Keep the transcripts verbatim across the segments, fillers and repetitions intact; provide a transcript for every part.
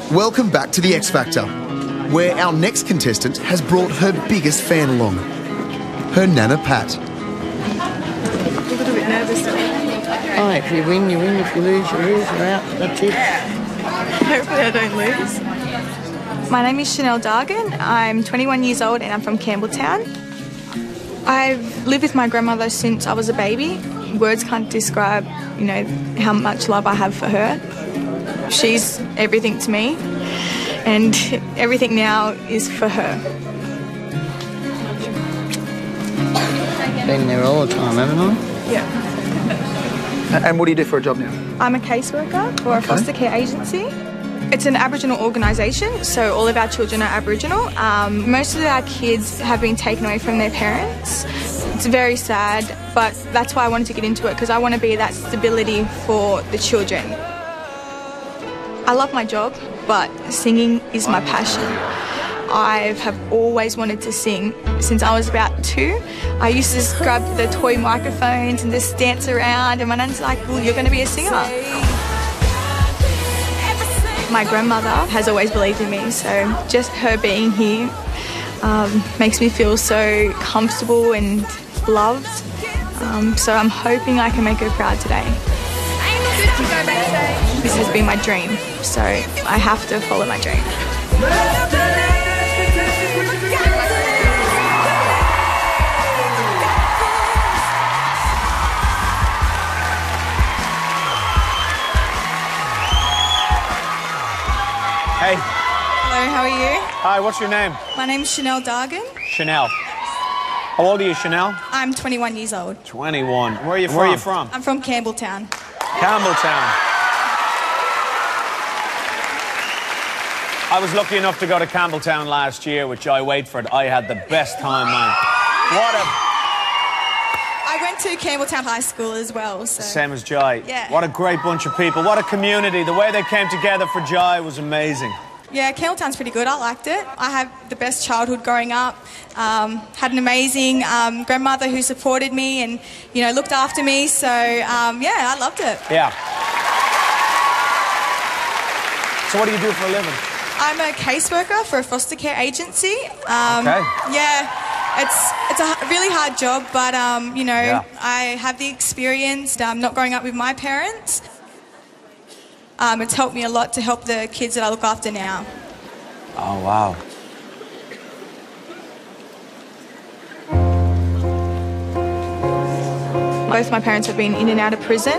Welcome back to The X Factor, where our next contestant has brought her biggest fan along, her Nana Pat. A little bit nervous. Oh, if you win, you win. If you lose, you lose. You're out. That's it. Hopefully I don't lose. My name is Chanel Dargan. I'm twenty-one years old and I'm from Campbelltown. I've lived with my grandmother since I was a baby. Words can't describe, you know, how much love I have for her. She's everything to me, and everything now is for her. Been there all the time, haven't I? Yeah. And what do you do for a job now? I'm a caseworker for a Okay. foster care agency. It's an Aboriginal organisation, so all of our children are Aboriginal. Um, most of our kids have been taken away from their parents. It's very sad, but that's why I wanted to get into it, because I want to be that stability for the children. I love my job, but singing is my passion. I have always wanted to sing since I was about two. I used to just grab the toy microphones and just dance around, and my nan's like, well, you're going to be a singer. My grandmother has always believed in me, so just her being here um, makes me feel so comfortable and loved. Um, so I'm hoping I can make her proud today. This has been my dream, so I have to follow my dream. Hey. Hello, how are you? Hi, what's your name? My name's Chanel Dargan. Chanel. How old are you, Chanel? I'm twenty-one years old. twenty-one. Where are you from? Where are you from? I'm from Campbelltown. Campbelltown. I was lucky enough to go to Campbelltown last year with Joy Waitford. I had the best time, man. What a... I went to Campbelltown High School as well, so... Same as Joy. Yeah. What a great bunch of people. What a community. The way they came together for Joy was amazing. Yeah, Campbelltown's pretty good. I liked it. I had the best childhood growing up. Um, had an amazing um, grandmother who supported me and, you know, looked after me. So, um, yeah, I loved it. Yeah. So what do you do for a living? I'm a caseworker for a foster care agency. Um, Okay. Yeah, it's it's a h- really hard job, but, um, you know, Yeah. I have the experience um, not growing up with my parents. Um, it's helped me a lot to help the kids that I look after now. Oh, wow. Both my parents have been in and out of prison.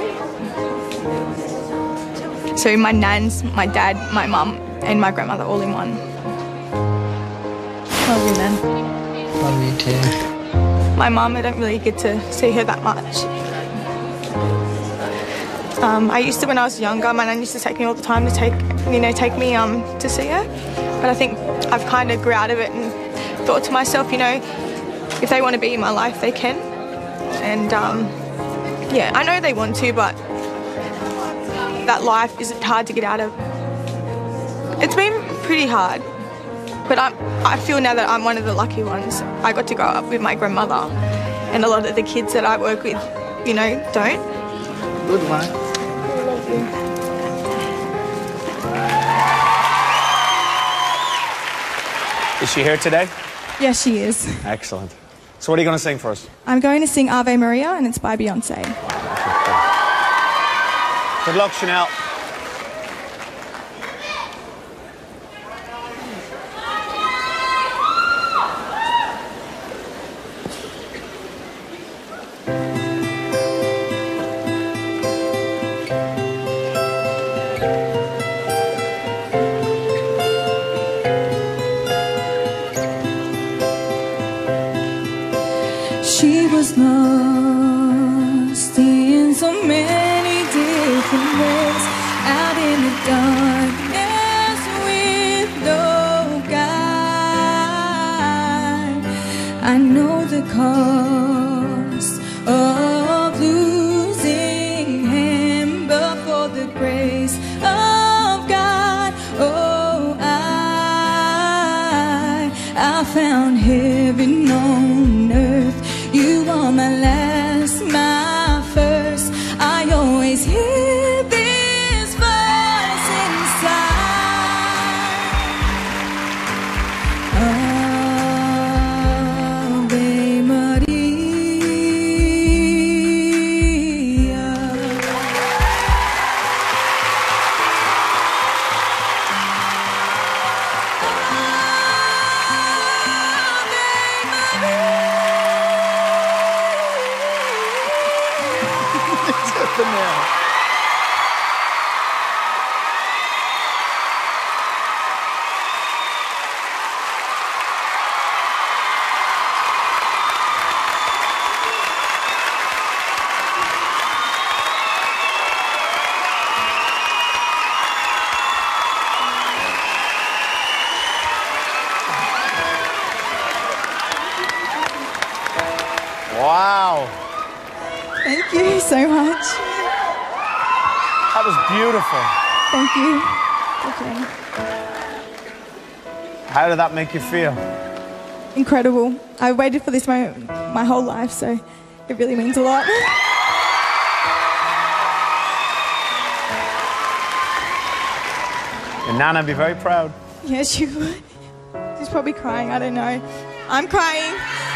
So my nans, my dad, my mum and my grandmother all in one. Love you, Nan. Love you too. My mum, I don't really get to see her that much. Um, I used to, when I was younger, my nan used to take me all the time to take, you know, take me um, to see her. But I think I've kind of grew out of it and thought to myself, you know, if they want to be in my life, they can. And um, yeah, I know they want to, but that life is hard to get out of. It's been pretty hard, but I'm, I feel now that I'm one of the lucky ones. I got to grow up with my grandmother, and a lot of the kids that I work with, you know, don't. Good one. Is she here today? Yes, she is. Excellent. So what are you going to sing for us? I'm going to sing Ave Maria, and it's by Beyonce. Good luck, Chanel. She was lost in so many different ways, out in the darkness with no guide. I know the cost of losing him, but for the grace of God, oh, I, I found heaven on earth. You are my last, my first. I always hear this voice inside. Thank you so much. That was beautiful. Thank you. Okay. How did that make you feel? Incredible. I waited for this moment my whole life, so it really means a lot. And Nana be very proud. Yes, she would. She's probably crying, I don't know. I'm crying.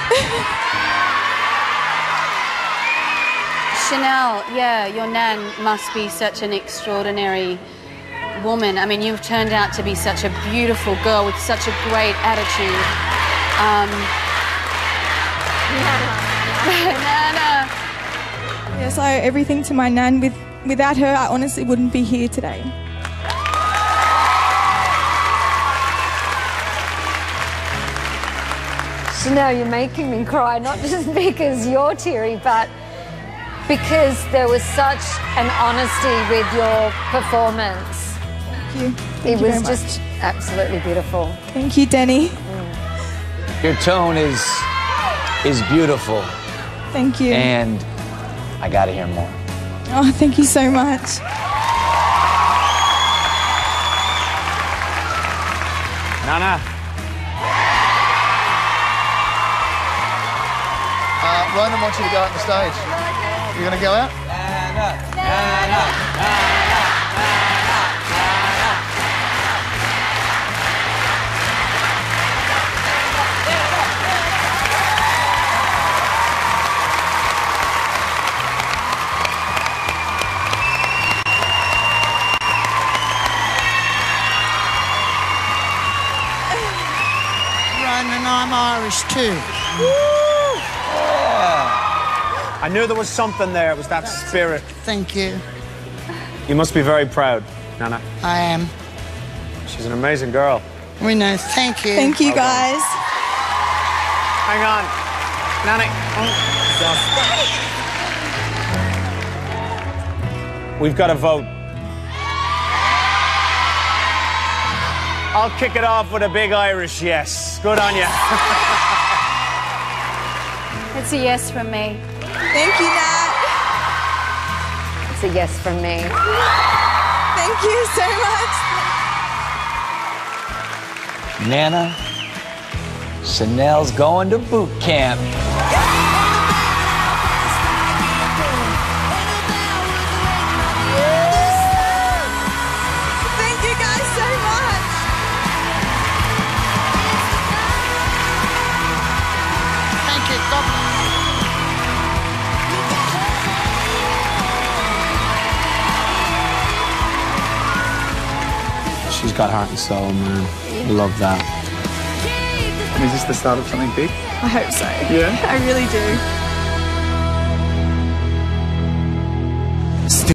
Chanel, yeah, your nan must be such an extraordinary woman. I mean, you've turned out to be such a beautiful girl with such a great attitude. Um, Nana. Yes, I owe everything to my nan. With, without her, I honestly wouldn't be here today. Chanel, you're making me cry, not just because you're teary, but because there was such an honesty with your performance. Thank you. Thank it you was very just much. absolutely beautiful. Thank you, Denny. Mm. Your tone is is beautiful. Thank you. And I gotta hear more. Oh, thank you so much. Nana. Uh, Ronan wants you to go out on the stage. You're going to go out? Nana, Nana, Nana, Ronan, I'm Irish too. I knew there was something there. It was that spirit. Thank you. You must be very proud, Nana. I am. She's an amazing girl. We know. Thank you. Thank you, guys. Hang on. Nana. Oh. We've got to vote. I'll kick it off with a big Irish yes. Good on you. It's a yes from me. Thank you, Nat. It's a yes from me. Thank you so much. Nana, Chanel's going to boot camp. Thank you guys so much. Thank you. God bless. She's got heart and soul, man. Love that. Is this the start of something big? I hope so. Yeah? I really do.